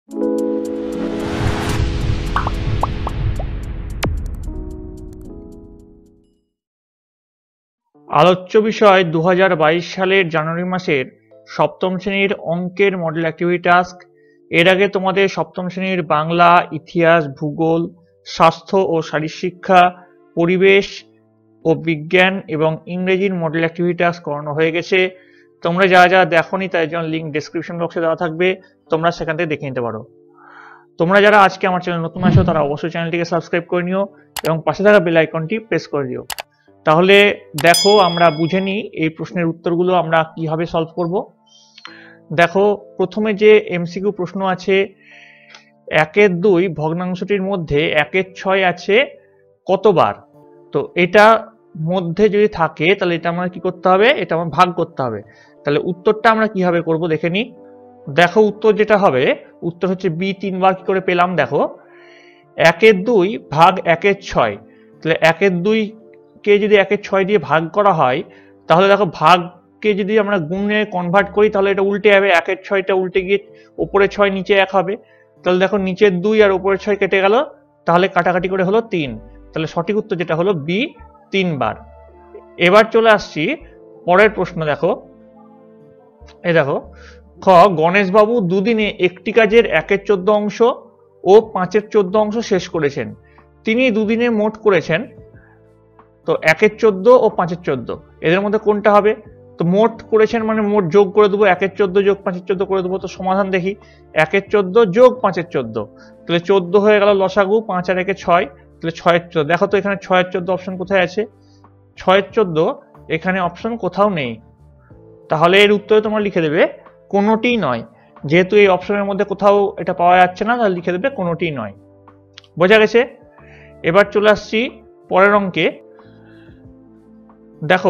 আলোচ্য বিষয় 2022 সালের জানুয়ারি মাসের সপ্তম শ্রেণীর অঙ্কের মডেল অ্যাক্টিভিটি টাস্ক। এর আগে তোমাদের সপ্তম শ্রেণীর বাংলা, ইতিহাস, ভূগোল, স্বাস্থ্য ও শারীরশিক্ষা, পরিবেশ ও বিজ্ঞান এবং ইংরেজির মডেল অ্যাক্টিভিটি টাস্ক করানো হয়ে গেছে। তোমরা যারা যারা দেখোনি তার জন্য লিঙ্ক ডেসক্রিপশন বক্সে দেওয়া থাকবে, তোমরা সেখান থেকে দেখে নিতে পারো। তোমরা যারা আজকে আমার চ্যানেল নতুন আসো তারা অবশ্যই চ্যানেলটিকে সাবস্ক্রাইব করে নিও এবং পাশে থাকা বেল আইকনটি প্রেস করে দিও। তাহলে দেখো আমরা বুঝে নিই এই প্রশ্নের উত্তরগুলো আমরা কিভাবে সলভ করব। দেখো প্রথমে যে এমসিকিউ প্রশ্ন আছে, 1/2 ভগ্নাংশটির মধ্যে 1/6 আছে কতবার? তো এটা মধ্যে যদি থাকে তাহলে এটা আমরা কি করতে হবে, এটা আমরা ভাগ করতে হবে। তাহলে উত্তরটা আমরা কিভাবে করব দেখে নিই। দেখো উত্তর যেটা হবে, উত্তর হচ্ছে বি 3 বার। কি করে পেলাম দেখো, 1/2 ভাগ 1/6। তাহলে 1/2 কে যদি 1/6 দিয়ে ভাগ করা হয় তাহলে দেখো ভাগকে যদি আমরা গুণে কনভার্ট করি তাহলে এটা উল্টে যাবে, 1/6টা উল্টে গিয়ে উপরে 6 নিচে 1 হবে। তাহলে দেখো নিচের 2 আর উপরে 6 কেটে গেল, তাহলে কাটাকাটি করে হলো 3। তাহলে সঠিক উত্তর যেটা হলো বি 3 বার। এবার চলে আসছি পরের প্রশ্ন। দেখো এই দেখো, খ গণেশবাবু দুদিনে একটি কাজের 1/14 অংশ ও 5/14 অংশ শেষ করেছেন। তিনি দুদিনে মোট করেছেন, তো 1/14 ও 5/14 এদের মধ্যে কোনটা হবে? তো মোট করেছেন মানে মোট যোগ করে দেবো, 1/14 যোগ 5/14 করে দেবো। তো সমাধান দেখি, 1/14 যোগ 5/14 তাহলে 14 হয়ে গেল লসাগু, 5 আর 1 6, তাহলে 6/14। দেখো তো এখানে 6/14 অপশন কোথায় আছে? 6/14 এখানে অপশন কোথাও নেই। তাহলে এর উত্তরে তোমরা লিখে দেবে কোনোটিই নয়। যেহেতু এই অপশনের মধ্যে কোথাও এটা পাওয়া যাচ্ছে না, তাহলে লিখে দেবে কোনোটিই নয়। বোঝা গেছে? এবার চলে আসছি পরের অঙ্কে। দেখো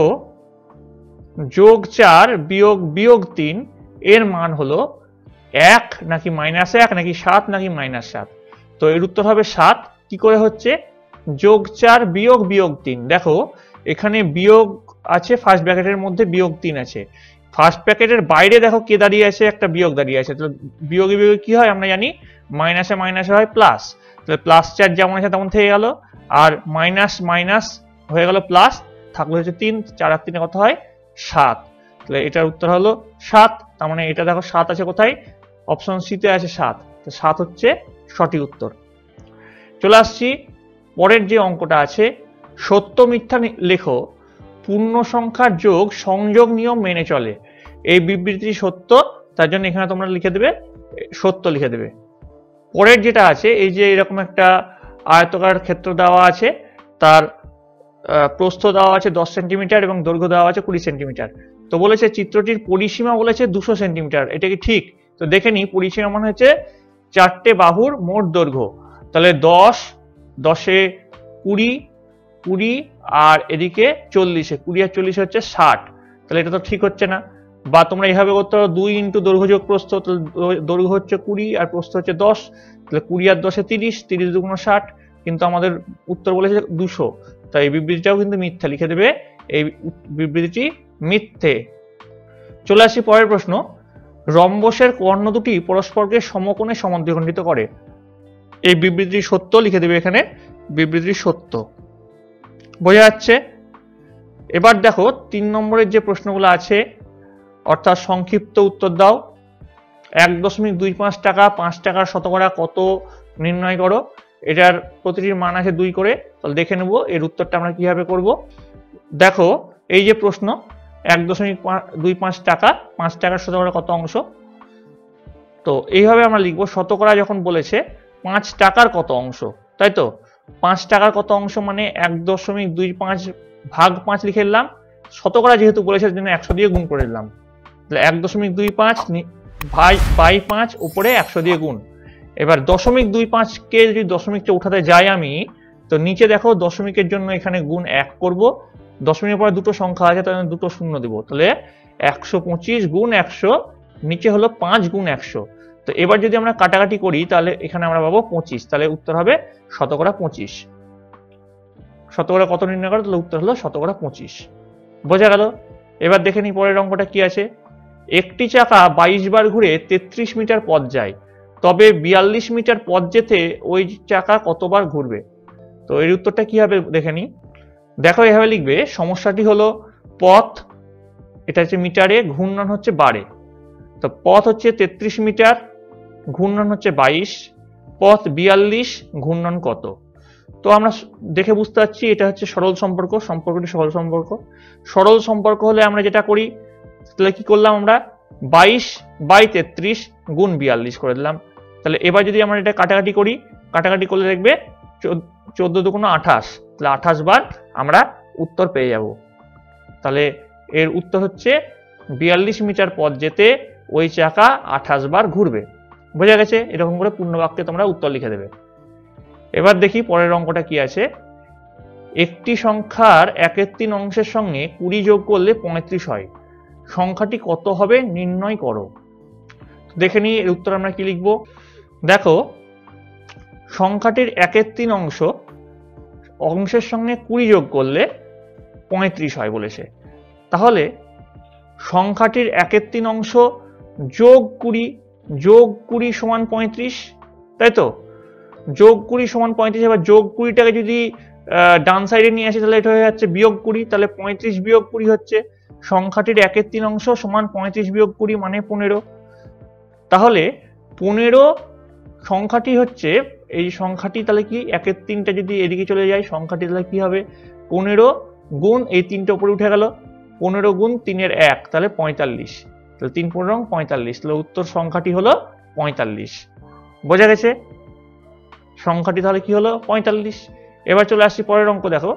যোগ 4 বিয়োগ 3 এর মান হলো 1 নাকি -1 নাকি 7 নাকি -7? তো এর উত্তর হবে 7। কি করে হচ্ছে? যোগ 4 বিয়োগ 3। দেখো এখানে বিয়োগ আছে ফার্স্ট ব্র্যাকেটের মধ্যে, বিয়োগ 3 আছে ফার্স্ট ব্র্যাকেটের বাইরে। দেখো কে দাঁড়িয়ে আছে? একটা বিয়োগ দাঁড়িয়ে আছে। তো বিয়োগে কি হয় আমরা জানি, মাইনাসে মাইনাসে হয় প্লাস। তাহলে +4 যেমন আছে তেমন থেকে গেল, আর মাইনাস মাইনাস হয়ে গেল প্লাস, থাকলে হচ্ছে 3, 4 আর 3 কত হয়? 7। তাহলে এটার উত্তর হলো 7। তার মানে এটা দেখো 7 আছে কোথায়? অপশন সি তে আছে 7। তো 7 হচ্ছে সঠিক উত্তর। চলে আসছি পরের যে অঙ্কটা আছে, সত্য মিথ্যা লেখো, পূর্ণ সংখ্যার যোগ সংযোগ নিয়ম মেনে চলে। এই বিবৃতি সত্য, তার জন্য এখানে তোমরা লিখে দেবে সত্য লিখে দেবে। পরের যেটা আছে, এই যে এরকম একটা আয়তকার ক্ষেত্র দেওয়া আছে, তার প্রস্থ দেওয়া আছে 10 সেন্টিমিটার এবং দৈর্ঘ্য দেওয়া আছে 20 সেন্টিমিটার। তো বলেছে চিত্রটির পরিসীমা বলেছে 200 সেন্টিমিটার। এটা কি ঠিক? তো দেখে নি, পরিসীমা মানে হচ্ছে 4টে বাহুর মোট দৈর্ঘ্য। তাহলে 10, 10-এ 20, 20 আর এদিকে 40, 20 আর 40 হচ্ছে 60। তাহলে এটা তো ঠিক হচ্ছে না। বা তোমরা এইভাবে করতে পারো, 2 × দৈর্ঘ্য যোগ প্রস্থ। দৈর্ঘ্য হচ্ছে 20 আর প্রস্থ হচ্ছে 10, তাহলে 20 আর 10-এ 30, 30 × 2 = 60। কিন্তু আমাদের উত্তর বলেছে 200, তাই এই বিবৃতিটাও কিন্তু মিথ্যা লিখে দেবে, এই বিবৃতিটি মিথ্যে। চলে আসি পরের প্রশ্ন। রম্বসের কর্ণ দুটি পরস্পরকে সমকোণে সমদ্বিখণ্ডিত করে। এই বিবৃতি সত্য লিখে দেবে, এখানে বিবৃতি সত্য। বোঝা যাচ্ছে? এবার দেখো 3 নম্বরের যে প্রশ্নগুলো আছে, অর্থাৎ সংক্ষিপ্ত উত্তর দাও। 1.25 টাকা 5 টাকার শতকরা কত নির্ণয় করো। এটার প্রতিটির মান আছে 2 করে। তাহলে দেখে নেব এর উত্তরটা আমরা কিভাবে করব। দেখো এই যে প্রশ্ন, 1.25 টাকা 5 টাকার শতকরা কত অংশ। তো এইভাবে আমরা লিখবো, শতকরা যখন বলেছে 5 টাকার কত অংশ, তাই তো 5 টাকার কত অংশ মানে 1.25 ভাগ 5 লিখে নিলাম। শতকরা যেহেতু বলেছে জন্য 100 দিয়ে গুণ করে দিলাম। তাহলে 1.25 বাই 5 উপরে 100 দিয়ে গুণ। এবার 0.25 কে যদি দশমিকটা উঠাতে যাই আমি, তো নিচে দেখো দশমিকের জন্য এখানে গুণ 1 করব। দশমিকের পরে দুটো সংখ্যা আছে, তাই দুটো শূন্য দেব। তাহলে 125 গুণ 100, নিচে হলো 5 গুণ 100। তো এবার যদি আমরা কাটাকাটি করি তাহলে এখানে আমরা পাবো 25। তাহলে উত্তর হবে শতকরা 25। শতকরা কত নির্ণয় করো? তাহলে উত্তর হলো শতকরা 25। বোঝা গেল? এবার দেখে নিই পরের অঙ্কটা কি আছে। একটি চাকা 22 বার ঘুরে 33 মিটার পথ যায়, তবে 42 মিটার পথ যেতে ওই চাকা কতবার ঘুরবে। তো এর উত্তরটা কি হবে দেখে নিই। দেখো এভাবে লিখবে, সমস্যাটি হলো পথ, এটা হচ্ছে মিটারে, ঘূর্ণন হচ্ছে বারে। তো পথ হচ্ছে 33 মিটার, ঘূর্ণন হচ্ছে 22, পথ 42, ঘূর্ণন কত। তো আমরা দেখে বুঝতে পারছি এটা হচ্ছে সরল সম্পর্ক, সম্পর্কটি সরল সম্পর্ক। সরল সম্পর্ক হলে আমরা যেটা করি, তাহলে কি করলাম আমরা 22/33 গুণ 42 করে দিলাম। তাহলে এবার যদি আমরা এটা কাটাকাটি করি, কাটাকাটি করলে দেখবে 14 দুগুণে 28, তাহলে 28 বার আমরা উত্তর পেয়ে যাব। তাহলে এর উত্তর হচ্ছে 42 মিটার পথ যেতে ওই চাকা 28 বার ঘুরবে। বোঝা গেছে? এরকম করে পূর্ণ বাক্যে তোমরা উত্তর লিখে দেবে। এবার দেখি পরের অঙ্কটা কি আছে। একটি সংখ্যার 1/3 অংশের সঙ্গে 20 যোগ করলে 35 হয়, সংখ্যাটি কত হবে নির্ণয় করো। দেখে নিই এর উত্তর আমরা কি লিখব। দেখো, সংখ্যাটির 1/3 অংশের সঙ্গে 20 যোগ করলে 35 হয় বলেছে। তাহলে সংখ্যাটির 1/3 অংশ যোগ 20 সমান 35, তাই তো? যোগ 20 সমান 35। এবার যোগ 20টাকে যদি ডান সাইডে নিয়ে আসি তাহলে এটা হয়ে যাচ্ছে বিয়োগ 20, তাহলে 35 বিয়োগ 20 হচ্ছে সংখ্যাটির 1/3 অংশ সমান 35 বিয়োগ 20 মানে 15। তাহলে 15 সংখ্যাটি হচ্ছে, এই সংখ্যাটি তাহলে কি 1/3টা যদি এদিকে চলে যায়, সংখ্যাটি তাহলে কি হবে 15 গুণ এই 3টা উপরে উঠে গেল, 15 গুণ 3 এর 1, তাহলে 45। তাহলে 3 15 45, তাহলে উত্তর সংখ্যাটি হলো 45। বোঝা গেছে? সংখ্যাটি তাহলে কি হলো 45। এবার চলে আসছি পরের অঙ্ক। দেখো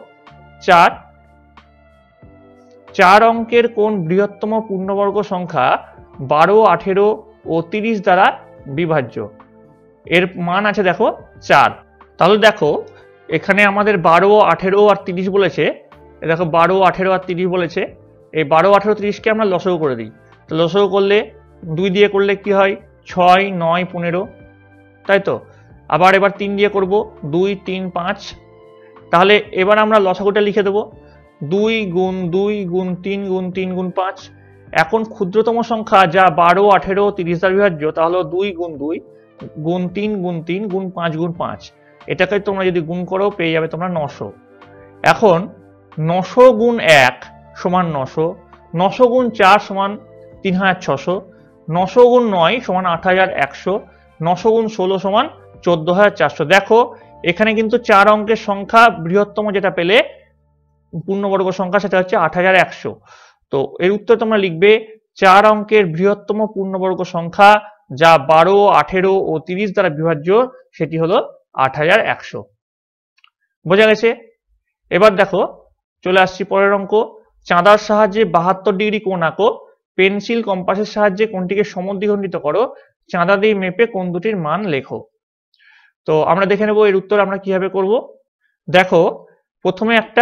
4 অঙ্কের কোন বৃহত্তম পূর্ণবর্গ সংখ্যা 12, 18 ও 30 দ্বারা বিভাজ্য। এর মান আছে দেখো 4। তাহলে দেখো এখানে আমাদের 12, 18 আর 30 বলেছে। দেখো 12, 18 আর 30 বলেছে। এই 12, 18, 30কে আমরা লসাগু করে দিই। তো লসাগু করলে 2 দিয়ে করলে কি হয় 6, 9, 15, তাই তো? আবার এবার 3 দিয়ে করব 2, 3, 5। তাহলে এবার আমরা লসাগুটা লিখে দেবো 2 গুণ 2 গুণ 3 গুণ 3 গুণ 5। এখন ক্ষুদ্রতম সংখ্যা যা 12, 18, 30 দ্বারা বিভাজ্য তা হলো 2 গুণ 2 গুণ 3 গুণ 3 গুণ 5 গুণ 5। এটাকে তোমরা যদি গুণ করো পেয়ে যাবে তোমরা 900। এখন 900 গুণ 1 সমান 900, 900 গুণ 4 সমান 3600, 900 গুণ 9 সমান 8100, 900 গুণ 16 সমান 14400। দেখো এখানে কিন্তু 4 অঙ্কের সংখ্যা বৃহত্তম যেটা পেলে পূর্ণবর্গ সংখ্যা সেটা হচ্ছে 8100। তো এর উত্তর তোমরা লিখবে 4 অঙ্কের বৃহত্তম পূর্ণবর্গ সংখ্যা যা 12, 18 ও 30 দ্বারা বিভাজ্য সেটি হলো 8100। বোঝা গেছে? এবার দেখো চলে আসছি পরের অঙ্ক। চাঁদার সাহায্যে 72 ডিগ্রি কোণ আঁকো, পেন্সিল কম্পাসের সাহায্যে কোণটিকে সমদ্বিখণ্ডিত করো, চাঁদা দিয়ে মেপে কোণ দুটির মান লেখো। তো আমরা দেখে নেব এর উত্তর আমরা কিভাবে করব। দেখো প্রথমে একটা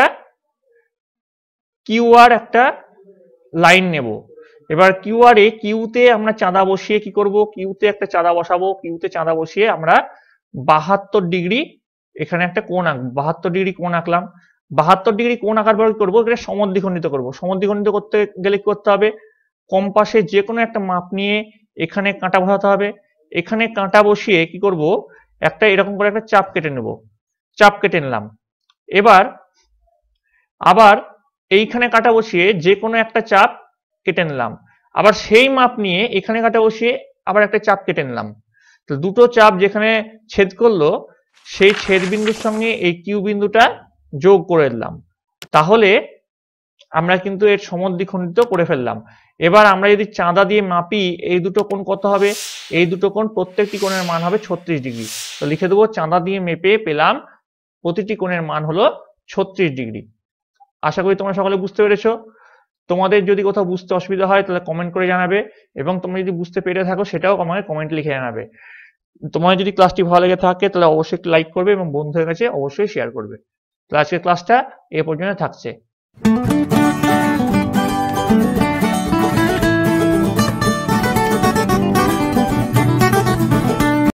কিউআর একটা লাইন নেব। এবার কিউআরে কিউতে আমরা চাঁদা বসিয়ে কি করব, কিউতে একটা চাঁদা বসাবো। কিউতে চাঁদা বসিয়ে আমরা 72 ডিগ্রি এখানে একটা কোণ আঁকবো। 72 ডিগ্রি কোণ আঁকলাম। 72 ডিগ্রি কোণ আঁকার পর কি করবো, এটা সমদ্বিখণ্ডিত করবো। সমদ্বিখণ্ডিত করতে গেলে কি করতে হবে, কম্পাসে যে কোনো একটা মাপ নিয়ে এখানে কাঁটা বসাতে হবে। এখানে কাঁটা বসিয়ে কি করব, একটা এরকম করে একটা চাপ কেটে নেব। চাপ কেটে নিলাম। এবার আবার এইখানে কাঁটা বসিয়ে যে কোনো একটা চাপ কেটে নিলাম। আবার সেই মাপ নিয়ে এখানে কাঁটা বসিয়ে আবার একটা চাপ কেটে নিলাম। তো দুটো চাপ যেখানে ছেদ করলো সেই ছেদ বিন্দুর সঙ্গে এই কিউ বিন্দুটা যোগ করে দিলাম। তাহলে আমরা কিন্তু এর সমদ্বিখণ্ডিত করে ফেললাম। এবার আমরা যদি চাঁদা দিয়ে মাপি এই দুটো কোণ কত হবে, এই দুটো কোণ প্রত্যেকটি কোণের মান হবে 36 ডিগ্রি। তো লিখে দেবো চাঁদা দিয়ে মেপে পেলাম প্রতিটি কোণের মান হলো 36 ডিগ্রি। আশা করি তোমরা সকলে বুঝতে পেরেছো। তোমাদের যদি কোথাও বুঝতে অসুবিধা হয় তাহলে কমেন্ট করে জানাবে, এবং তোমরা যদি বুঝতে পেরে থাকো সেটাও আমাকে কমেন্ট লিখে জানাবে। তোমার যদি ক্লাসটি ভালো লেগে থাকে তাহলে অবশ্যই একটু লাইক করবে এবং বন্ধুদের কাছে অবশ্যই শেয়ার করবে। তো আজকের ক্লাসটা এ পর্যন্ত থাকছে।